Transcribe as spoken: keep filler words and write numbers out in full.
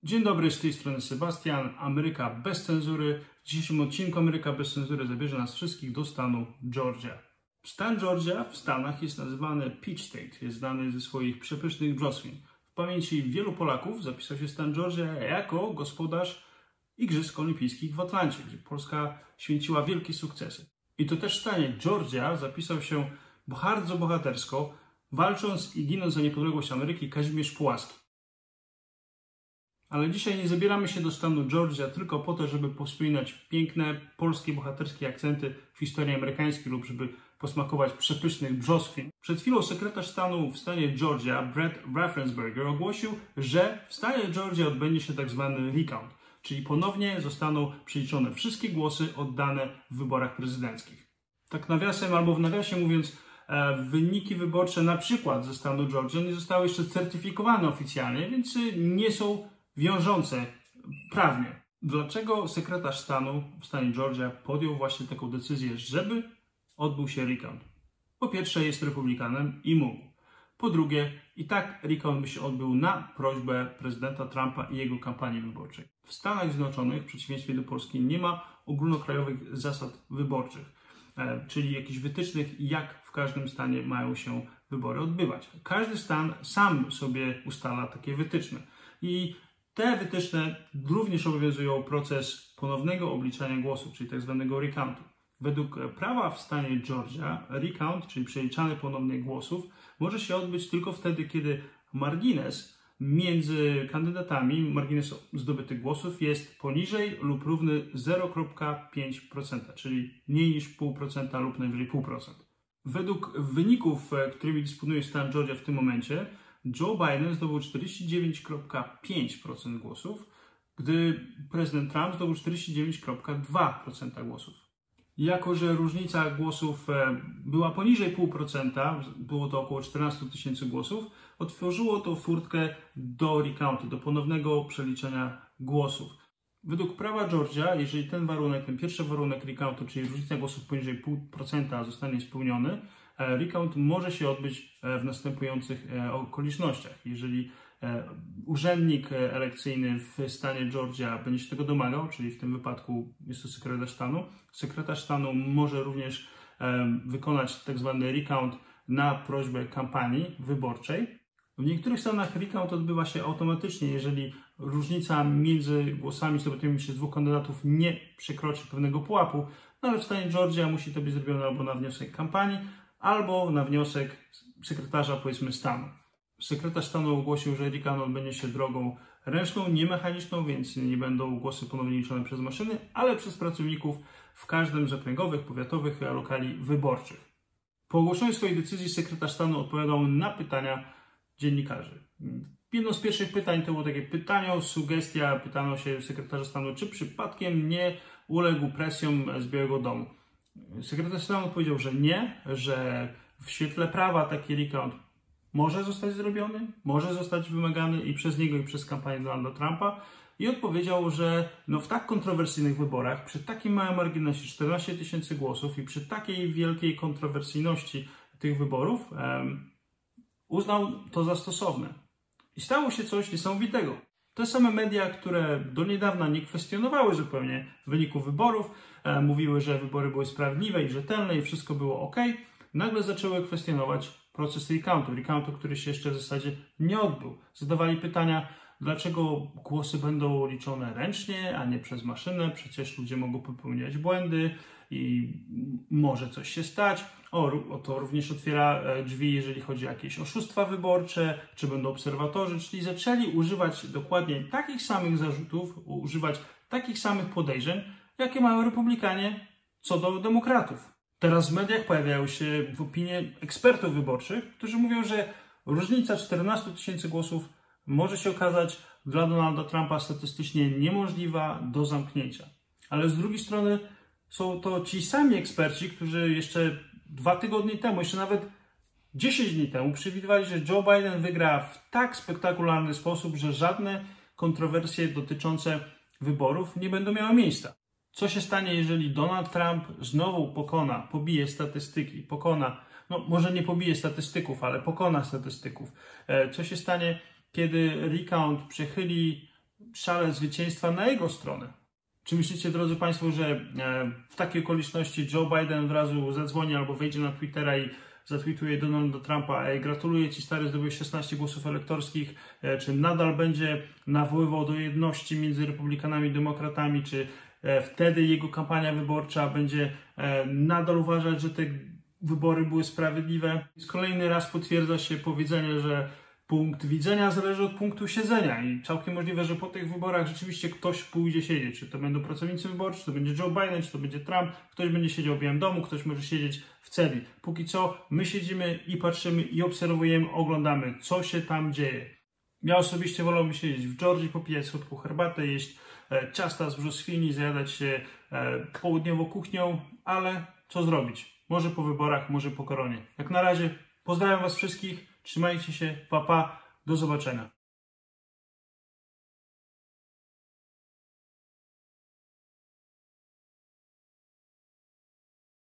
Dzień dobry, z tej strony Sebastian, Ameryka bez cenzury. W dzisiejszym odcinku Ameryka bez cenzury zabierze nas wszystkich do stanu Georgia. Stan Georgia w Stanach jest nazywany Peach State, jest znany ze swoich przepysznych brzoskwin. W pamięci wielu Polaków zapisał się stan Georgia jako gospodarz Igrzysk Olimpijskich w Atlancie, gdzie Polska święciła wielkie sukcesy. I to też w stanie Georgia zapisał się bardzo bohatersko, walcząc i ginąc za niepodległość Ameryki Kazimierz Pułaski. Ale dzisiaj nie zabieramy się do stanu Georgia tylko po to, żeby powspominać piękne polskie bohaterskie akcenty w historii amerykańskiej lub żeby posmakować przepysznych brzoskwin. Przed chwilą sekretarz stanu w stanie Georgia, Brett Raffensperger, ogłosił, że w stanie Georgia odbędzie się tak zwany recount, czyli ponownie zostaną przeliczone wszystkie głosy oddane w wyborach prezydenckich. Tak nawiasem albo w nawiasie mówiąc, wyniki wyborcze na przykład ze stanu Georgia nie zostały jeszcze certyfikowane oficjalnie, więc nie są wiążące prawnie. Dlaczego sekretarz stanu w stanie Georgia podjął właśnie taką decyzję, żeby odbył się recount? Po pierwsze, jest republikanem i mógł. Po drugie, i tak recount by się odbył na prośbę prezydenta Trumpa i jego kampanii wyborczej. W Stanach Zjednoczonych, w przeciwieństwie do Polski, nie ma ogólnokrajowych zasad wyborczych, czyli jakichś wytycznych, jak w każdym stanie mają się wybory odbywać. Każdy stan sam sobie ustala takie wytyczne. I te wytyczne również obowiązują proces ponownego obliczania głosów, czyli tak zwanego recountu. Według prawa w stanie Georgia recount, czyli przeliczanie ponownie głosów, może się odbyć tylko wtedy, kiedy margines między kandydatami, margines zdobytych głosów jest poniżej lub równy zero przecinek pięć procent, czyli mniej niż zero przecinek pięć procent lub najwyżej zero przecinek pięć procent. Według wyników, którymi dysponuje stan Georgia w tym momencie, Joe Biden zdobył czterdzieści dziewięć przecinek pięć procent głosów, gdy prezydent Trump zdobył czterdzieści dziewięć przecinek dwa procent głosów. Jako że różnica głosów była poniżej zero przecinek pięć procent, było to około czternaście tysięcy głosów, otworzyło to furtkę do recountu, do ponownego przeliczenia głosów. Według prawa Georgia, jeżeli ten warunek, ten pierwszy warunek recountu, czyli różnica głosów poniżej zero przecinek pięć procent zostanie spełniony, recount może się odbyć w następujących okolicznościach. Jeżeli urzędnik elekcyjny w stanie Georgia będzie się tego domagał, czyli w tym wypadku jest to sekretarz stanu, sekretarz stanu może również wykonać tak zwany recount na prośbę kampanii wyborczej. W niektórych stanach recount odbywa się automatycznie, jeżeli różnica między głosami zdobytymi przez dwóch kandydatów nie przekroczy pewnego pułapu, no ale w stanie Georgia musi to być zrobione albo na wniosek kampanii, albo na wniosek sekretarza, powiedzmy, stanu. Sekretarz stanu ogłosił, że recount odbędzie się drogą ręczną, nie mechaniczną, więc nie będą głosy ponownie liczone przez maszyny, ale przez pracowników w każdym z okręgowych, powiatowych lokali wyborczych. Po ogłoszeniu swojej decyzji sekretarz stanu odpowiadał na pytania dziennikarzy. Jedno z pierwszych pytań to było takie pytanie, sugestia, pytano się sekretarza stanu, czy przypadkiem nie uległ presjom z Białego Domu. Sekretarz stanu odpowiedział, że nie, że w świetle prawa taki recount może zostać zrobiony, może zostać wymagany i przez niego, i przez kampanię Donalda Trumpa. I odpowiedział, że no w tak kontrowersyjnych wyborach, przy takim małym marginesie czternaście tysięcy głosów i przy takiej wielkiej kontrowersyjności tych wyborów um, uznał to za stosowne. I stało się coś niesamowitego. Te same media, które do niedawna nie kwestionowały zupełnie wyników wyborów, e, mówiły, że wybory były sprawiedliwe i rzetelne i wszystko było ok, nagle zaczęły kwestionować proces recountu, recountu, który się jeszcze w zasadzie nie odbył. Zadawali pytania, dlaczego głosy będą liczone ręcznie, a nie przez maszynę, przecież ludzie mogą popełniać błędy i może coś się stać. O, to również otwiera drzwi, jeżeli chodzi o jakieś oszustwa wyborcze, czy będą obserwatorzy, czyli zaczęli używać dokładnie takich samych zarzutów, używać takich samych podejrzeń, jakie mają republikanie co do demokratów. Teraz w mediach pojawiają się opinie ekspertów wyborczych, którzy mówią, że różnica czternaście tysięcy głosów może się okazać dla Donalda Trumpa statystycznie niemożliwa do zamknięcia. Ale z drugiej strony są to ci sami eksperci, którzy jeszcze dwa tygodnie temu, jeszcze nawet dziesięć dni temu przewidywali, że Joe Biden wygra w tak spektakularny sposób, że żadne kontrowersje dotyczące wyborów nie będą miały miejsca. Co się stanie, jeżeli Donald Trump znowu pokona, pobije statystyki, pokona, no może nie pobije statystyków, ale pokona statystyków. Co się stanie, kiedy recount przechyli szale zwycięstwa na jego stronę. Czy myślicie, drodzy Państwo, że w takiej okoliczności Joe Biden od razu zadzwoni albo wejdzie na Twittera i zatweetuje Donalda Trumpa: ej, gratuluję Ci, stary, zdobyłeś szesnaście głosów elektorskich, czy nadal będzie nawoływał do jedności między republikanami i demokratami, czy wtedy jego kampania wyborcza będzie nadal uważać, że te wybory były sprawiedliwe? Kolejny raz potwierdza się powiedzenie, że punkt widzenia zależy od punktu siedzenia i całkiem możliwe, że po tych wyborach rzeczywiście ktoś pójdzie siedzieć. Czy to będą pracownicy wyborczy, czy to będzie Joe Biden, czy to będzie Trump, ktoś będzie siedział w Białym Domu, ktoś może siedzieć w celi. Póki co my siedzimy i patrzymy i obserwujemy, oglądamy, co się tam dzieje. Ja osobiście wolałbym siedzieć w Georgii, popijać słodką herbatę, jeść e, ciasta z brzoskwini, zajadać się e, południową kuchnią, ale co zrobić? Może po wyborach, może po koronie. Jak na razie pozdrawiam Was wszystkich, trzymajcie się, pa pa, do zobaczenia.